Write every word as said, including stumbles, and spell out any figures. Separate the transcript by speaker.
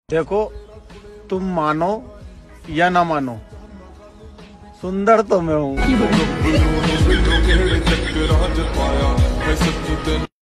Speaker 1: देखो, तुम मानो या ना मानो, सुंदर तो मैं हूँ।